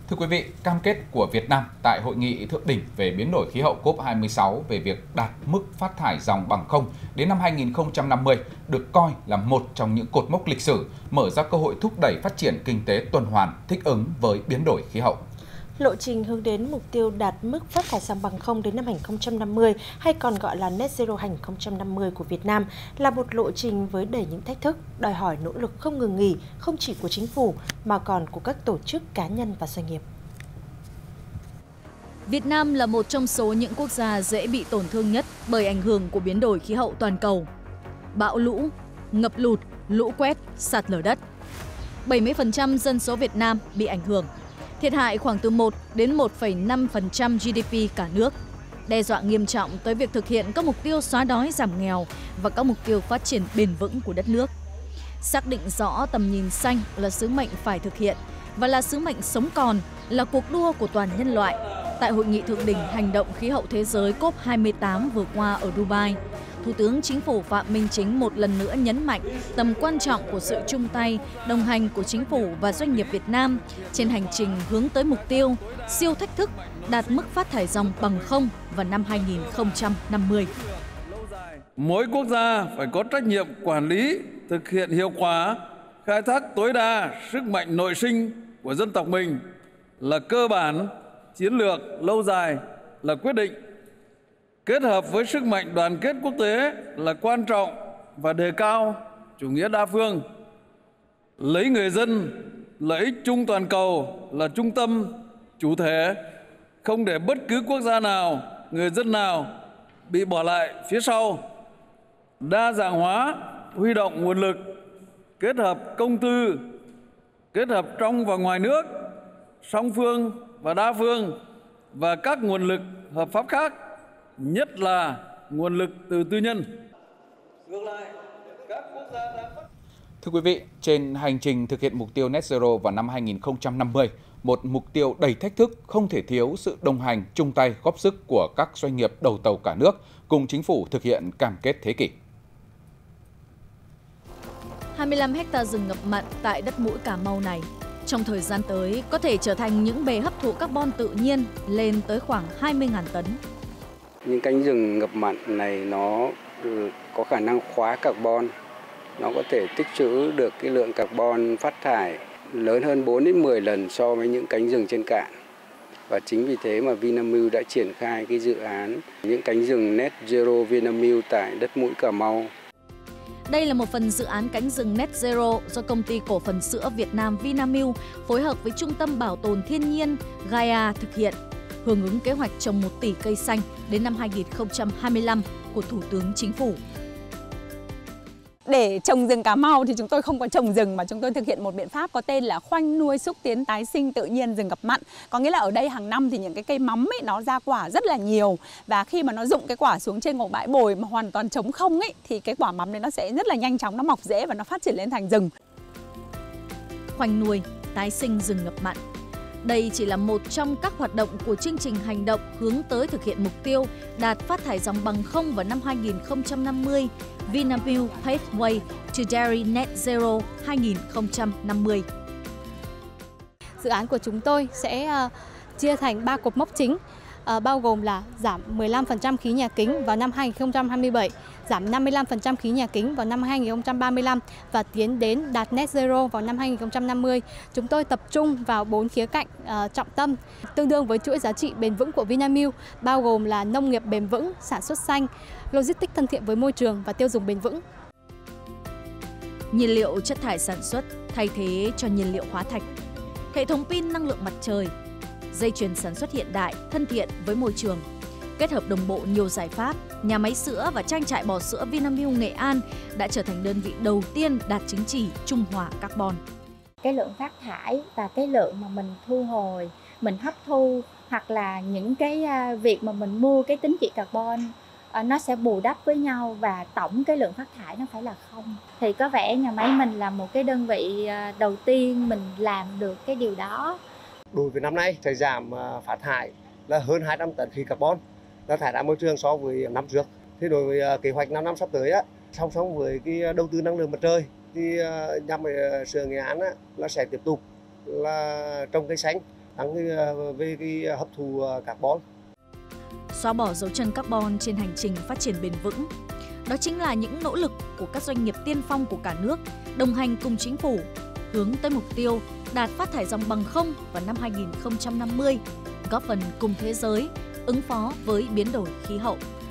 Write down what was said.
Thưa quý vị, cam kết của Việt Nam tại Hội nghị Thượng đỉnh về biến đổi khí hậu COP26 về việc đạt mức phát thải ròng bằng không đến năm 2050 được coi là một trong những cột mốc lịch sử, mở ra cơ hội thúc đẩy phát triển kinh tế tuần hoàn, thích ứng với biến đổi khí hậu. Lộ trình hướng đến mục tiêu đạt mức phát thải ròng bằng không đến năm 2050 hay còn gọi là Net Zero 2050 của Việt Nam là một lộ trình với đầy những thách thức, đòi hỏi nỗ lực không ngừng nghỉ, không chỉ của chính phủ mà còn của các tổ chức cá nhân và doanh nghiệp. Việt Nam là một trong số những quốc gia dễ bị tổn thương nhất bởi ảnh hưởng của biến đổi khí hậu toàn cầu. Bão lũ, ngập lụt, lũ quét, sạt lở đất. 70% dân số Việt Nam bị ảnh hưởng. Thiệt hại khoảng từ 1 đến 1,5% GDP cả nước, đe dọa nghiêm trọng tới việc thực hiện các mục tiêu xóa đói giảm nghèo và các mục tiêu phát triển bền vững của đất nước. Xác định rõ tầm nhìn xanh là sứ mệnh phải thực hiện và là sứ mệnh sống còn, là cuộc đua của toàn nhân loại. Tại Hội nghị Thượng đỉnh Hành động Khí hậu Thế giới COP28 vừa qua ở Dubai, Thủ tướng Chính phủ Phạm Minh Chính một lần nữa nhấn mạnh tầm quan trọng của sự chung tay, đồng hành của chính phủ và doanh nghiệp Việt Nam trên hành trình hướng tới mục tiêu siêu thách thức đạt mức phát thải ròng bằng không vào năm 2050. Mỗi quốc gia phải có trách nhiệm quản lý, thực hiện hiệu quả, khai thác tối đa sức mạnh nội sinh của dân tộc mình là cơ bản, chiến lược lâu dài là quyết định. Kết hợp với sức mạnh đoàn kết quốc tế là quan trọng và đề cao chủ nghĩa đa phương. Lấy người dân, lợi ích chung toàn cầu là trung tâm, chủ thể, không để bất cứ quốc gia nào, người dân nào bị bỏ lại phía sau. Đa dạng hóa, huy động nguồn lực, kết hợp công tư, kết hợp trong và ngoài nước, song phương và đa phương và các nguồn lực hợp pháp khác, nhất là nguồn lực từ tư nhân. Ngược lại, các quốc gia đã Thưa quý vị, trên hành trình thực hiện mục tiêu Net Zero vào năm 2050, một mục tiêu đầy thách thức không thể thiếu sự đồng hành, chung tay, góp sức của các doanh nghiệp đầu tàu cả nước cùng chính phủ thực hiện cam kết thế kỷ. 25 hectare rừng ngập mặn tại đất mũi Cà Mau này trong thời gian tới có thể trở thành những bể hấp thụ carbon tự nhiên lên tới khoảng 20.000 tấn. Những cánh rừng ngập mặn này nó có khả năng khóa carbon, nó có thể tích trữ được cái lượng carbon phát thải lớn hơn 4 đến 10 lần so với những cánh rừng trên cạn. Và chính vì thế mà Vinamilk đã triển khai cái dự án những cánh rừng Net Zero Vinamilk tại đất mũi Cà Mau. Đây là một phần dự án cánh rừng Net Zero do Công ty Cổ phần Sữa Việt Nam Vinamilk phối hợp với Trung tâm Bảo tồn Thiên nhiên Gaia thực hiện, hưởng ứng kế hoạch trồng 1 tỷ cây xanh đến năm 2025 của Thủ tướng Chính phủ. Để trồng rừng Cà Mau thì chúng tôi không có trồng rừng mà chúng tôi thực hiện một biện pháp có tên là khoanh nuôi xúc tiến tái sinh tự nhiên rừng ngập mặn. Có nghĩa là ở đây hàng năm thì những cái cây mắm ấy nó ra quả rất là nhiều, và khi mà nó rụng cái quả xuống trên một bãi bồi mà hoàn toàn trống không ấy thì cái quả mắm này nó sẽ rất là nhanh chóng nó mọc rễ và nó phát triển lên thành rừng. Khoanh nuôi tái sinh rừng ngập mặn. Đây chỉ là một trong các hoạt động của chương trình hành động hướng tới thực hiện mục tiêu đạt phát thải ròng bằng không vào năm 2050, Vinamilk Pathway to Dairy Net Zero 2050. Dự án của chúng tôi sẽ chia thành 3 cột mốc chính, bao gồm là giảm 15% khí nhà kính vào năm 2027, giảm 55% khí nhà kính vào năm 2035 và tiến đến đạt Net Zero vào năm 2050. Chúng tôi tập trung vào 4 khía cạnh trọng tâm tương đương với chuỗi giá trị bền vững của Vinamilk, bao gồm là nông nghiệp bền vững, sản xuất xanh, logistics thân thiện với môi trường và tiêu dùng bền vững. Nhiên liệu chất thải sản xuất thay thế cho nhiên liệu hóa thạch, hệ thống pin năng lượng mặt trời, dây chuyền sản xuất hiện đại, thân thiện với môi trường. Kết hợp đồng bộ nhiều giải pháp, nhà máy sữa và trang trại bò sữa Vinamilk Nghệ An đã trở thành đơn vị đầu tiên đạt chứng chỉ trung hòa carbon. Cái lượng phát thải và cái lượng mà mình thu hồi, mình hấp thu hoặc là những cái việc mà mình mua cái tín chỉ carbon nó sẽ bù đắp với nhau và tổng cái lượng phát thải nó phải là không. Thì có vẻ nhà máy mình là một cái đơn vị đầu tiên mình làm được cái điều đó. Đối với năm nay, thời giảm phát thải là hơn 200 tấn khí carbon đã thải ra môi trường so với năm trước. Thế đối với kế hoạch 5 năm sắp tới, song song với cái đầu tư năng lượng mặt trời, thì nhà máy sữa Nghệ An nó sẽ tiếp tục là trồng cây xanh tăng về cái hấp thụ carbon. Xóa bỏ dấu chân carbon trên hành trình phát triển bền vững. Đó chính là những nỗ lực của các doanh nghiệp tiên phong của cả nước, đồng hành cùng chính phủ, hướng tới mục tiêu đạt phát thải ròng bằng không vào năm 2050, góp phần cùng thế giới ứng phó với biến đổi khí hậu.